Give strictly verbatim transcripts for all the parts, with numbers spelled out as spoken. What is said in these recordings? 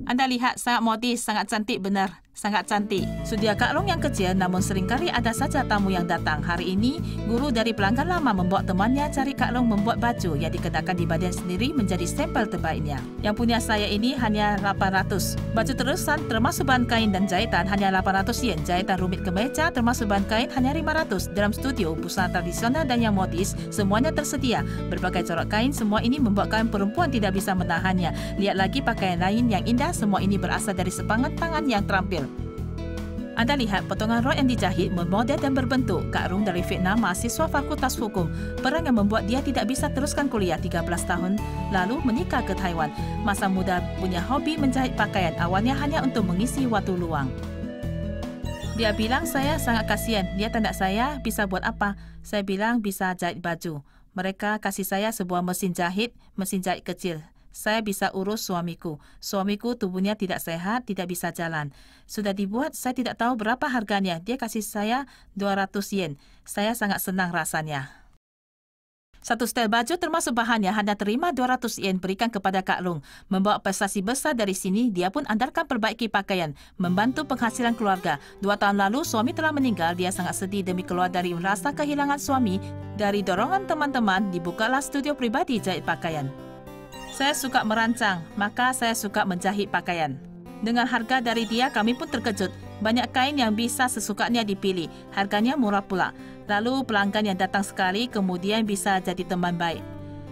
Anda lihat, sangat modis, sangat cantik benar. Sangat cantik. Sudia Kak Long yang kecil, namun seringkali ada saja tamu yang datang. Hari ini, guru dari pelanggan lama membawa temannya cari Kak Long membuat baju yang dikenakan di badan sendiri menjadi sampel terbaiknya. Yang punya saya ini hanya lapan ratus. Baju terusan termasuk bahan kain dan jahitan hanya lapan ratus yen. Jahitan rumit kemeja termasuk bahan kain hanya lima ratus. Dalam studio, busana tradisional dan yang modis, semuanya tersedia. Berbagai corak kain, semua ini membuatkan perempuan tidak bisa menahannya. Lihat lagi pakaian lain yang indah, semua ini berasal dari sepangat tangan yang terampil. Anda lihat potongan rok yang dijahit, bermodel dan berbentuk. Kak Rung dari Vietnam, mahasiswa Fakultas Hukum. Perang yang membuat dia tidak bisa teruskan kuliah tiga belas tahun, lalu menikah ke Taiwan. Masa muda punya hobi menjahit pakaian, awalnya hanya untuk mengisi waktu luang. Dia bilang, saya sangat kasihan. Dia tanda saya, bisa buat apa? Saya bilang, bisa jahit baju. Mereka kasih saya sebuah mesin jahit, mesin jahit kecil. Saya bisa urus suamiku. Suamiku tubuhnya tidak sehat, tidak bisa jalan. Sudah dibuat, saya tidak tahu berapa harganya. Dia kasih saya dua ratus yen. Saya sangat senang rasanya. Satu setel baju termasuk bahannya hanya terima dua ratus yen berikan kepada Kak Long. Membawa prestasi besar dari sini, dia pun andalkan perbaiki pakaian, membantu penghasilan keluarga. Dua tahun lalu, suami telah meninggal. Dia sangat sedih demi keluar dari rasa kehilangan suami. Dari dorongan teman-teman, dibukalah studio pribadi jahit pakaian. Saya suka merancang, maka saya suka menjahit pakaian. Dengan harga dari dia, kami pun terkejut. Banyak kain yang bisa sesukanya dipilih. Harganya murah pula. Lalu pelanggan yang datang sekali, kemudian bisa jadi teman baik.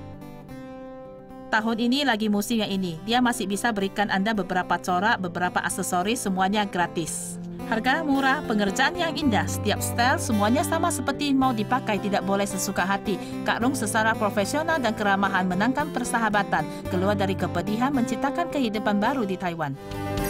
Tahun ini lagi musim yang ini. Dia masih bisa berikan Anda beberapa corak, beberapa aksesoris, semuanya gratis. Harga murah, pengerjaan yang indah, setiap style semuanya sama seperti mau dipakai, tidak boleh sesuka hati. Kak Rung secara profesional dan keramahan menangkan persahabatan, keluar dari kepedihan menciptakan kehidupan baru di Taiwan.